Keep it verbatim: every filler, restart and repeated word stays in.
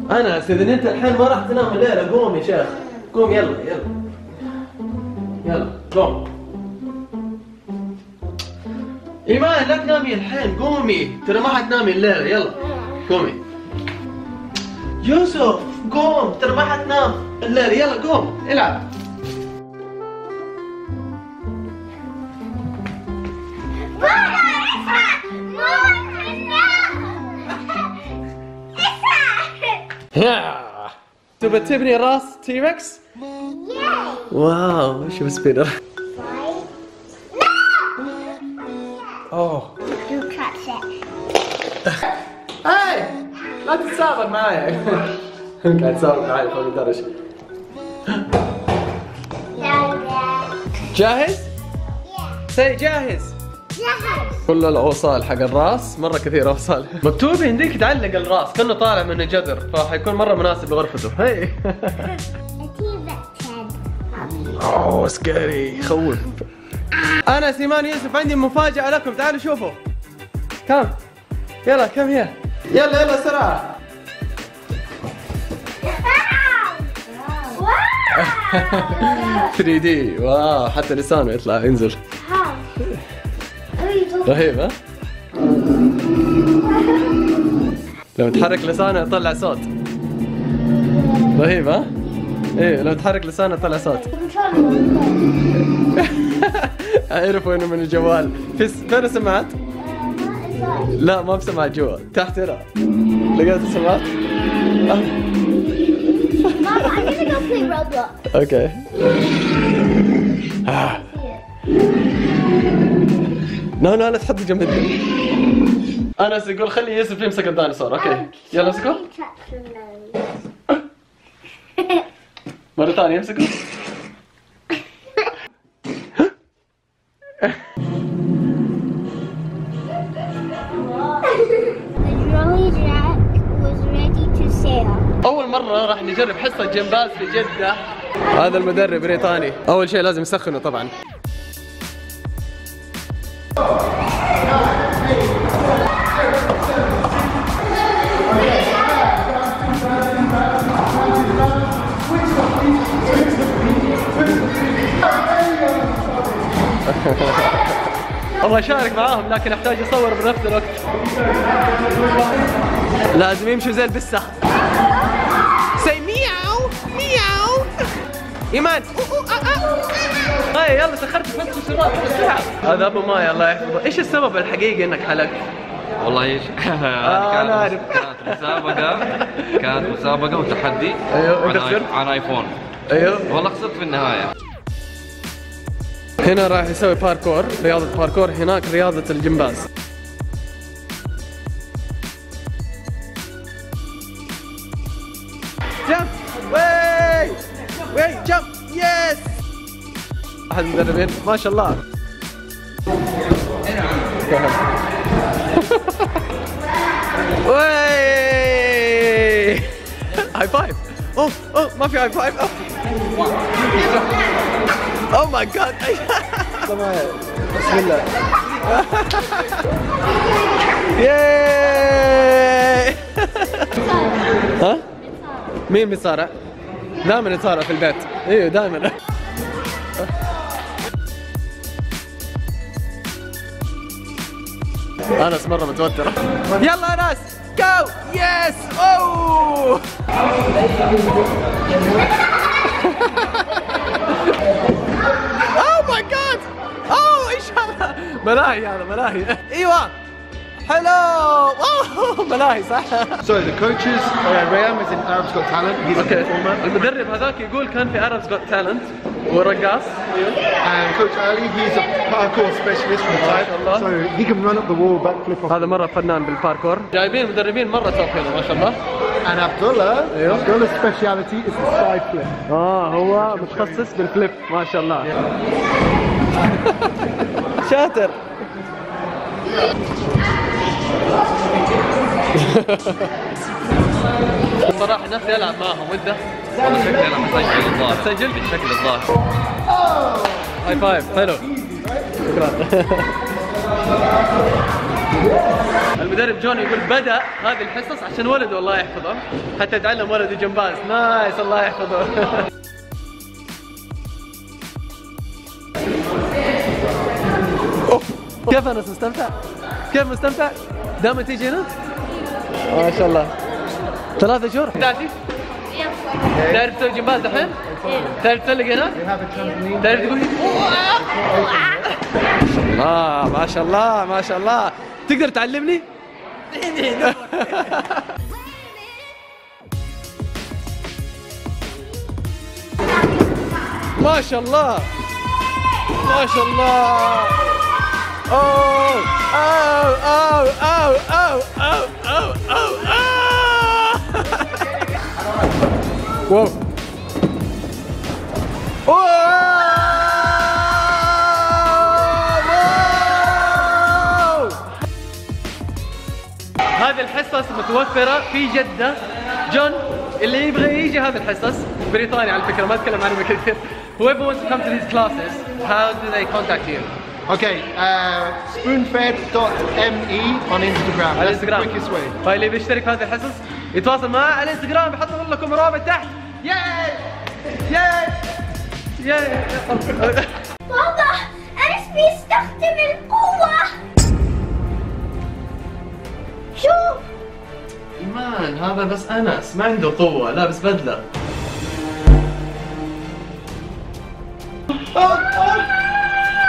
انس اذا انت الحين ما راح تنام الليله قوم يا شيخ، قوم يلا يلا يلا قوم. ايمان لا تنامي الحين، قومي ترى ما حتنامي الليله، يلا قومي. يوسف قوم ترى ما حتنام الليله، يلا قوم العب. تبى تبني راس تيركس؟ واو شوف سبينر. اوه هاي لا تتسابق معايا. قاعد تسابق معايا فوق الدرج. جاهز؟ سي جاهز؟ جاهز. كل الاوصال حق الراس مره كثير اوصال. مكتوب يمديك تعلق الراس كانه طالع من جذر، فحيكون مره مناسب لغرفته. هي اوه سكاري يخوف. انا سيمان يوسف عندي مفاجأة لكم، تعالوا شوفوا. كم؟ يلا كم هي؟ يلا يلا سرعة. ثري دي واو، حتى لسانه يطلع ينزل. رهيب ها؟ لو تحرك لسانه يطلع صوت. رهيب ها؟ ايه لو تحرك لسانه يطلع صوت. عرفوا انه من الجوال. في فين السماعات؟ لا ما بسماعات جوا، تحت هنا. لقيت السماعات؟ اوكي. لا لا لا تحط جنب الدنيا. انس يقول خلي يوسف يمسك الديناصور. اوكي يلا امسكه. مرة ثانية امسكه. أول مرة راح نجرب حصة جمباز في جدة. هذا المدرب بريطاني. أول شيء لازم يسخنه طبعا. ابغى اشارك معاهم لكن احتاج اصور بنفس الوقت. لازم يمشوا زي البسة. سي مياو مياو. ايمان هاي يلا سخرت بس بسرعة بسرعة. هذا ابو ماي الله يحفظه. ايش السبب الحقيقي انك حلقت؟ والله ايش؟ انا عارف. كانت مسابقة كانت مسابقة وتحدي. ايوه انت خسرت؟ عن ايفون. ايوه والله خسرت في النهاية. هنا راح يسوي باركور، رياضة باركور، هناك رياضة الجمباز. جمب وي وي جمب يس. أحد المدربين ما شاء الله. وي هاي فايف. اوه اوه ما في هاي فايف. اوه ماي جاد. بسم الله. ياي. ها؟ مين بيصارع؟ دائما يصارع في البيت. ايوه دائما. انس مرة متوترة. يلا انس جو يس. اوه اوه ماي جاد. اوه ايش هذا؟ ملاهي هذا ملاهي. ايوه حلو. اوه ملاهي صح. So the coaches, uh, Rayam is in Arab's Got Talent. He's اوكي. a performer. المدرب هذاك يقول كان في Arab's Got Talent ورقاص. And Coach Ali, he's a parkour specialist from Thai. Allah. So he can run up the wall, backflip off. هذا مرة فنان بالباركور. جايبين مدربين مرة توب هنا ما شاء الله. And Abdullah, أيوه. Abdullah's speciality is the side flip. اه هو متخصص بالفليب ما شاء الله. شاطر. صراحة نفسي ألعب معهم وأنت؟ والله شكلي انا حسجل الظاهر. سجل بالشكل الظاهر. هاي فايف حلو. شكرا. المدرب جون يقول بدأ هذه الحصص عشان ولده الله يحفظه، حتى يتعلم ولده جمباز. نايس الله يحفظه. كيف انس مستمتع؟ كيف مستمتع؟ دائما تيجي هنا؟ ما شاء الله. ثلاثة شهور؟ تعرفي؟ تعرف تسوي جمباز الحين؟ تعرف تسلق هنا؟ تعرف تقول الله ما شاء الله ما شاء الله. تقدر تعلمني؟ ما شاء الله ما شاء الله. أوه أو أو أو أو أو أو أو واو هذه الحصص متوفرة في جدة. جون اللي يبغى يجي هذه الحصص بريطانيا على فكرة، ما اتكلم عنها كثير. Whoever wants to come to these classes, how do they contact you? Okay, uh, spoonfed dot m e on Instagram. على That's the الانستغرام. quickest way. فاللي بيشترك في هذه الحصص يتواصل معاه على الانستغرام، بحط لكم رابط تحت. ياي ياي ياي. بابا أنس بيستخدم القوة. شوف إيمان هذا بس أنس ما عنده قوة، لابس بدلة.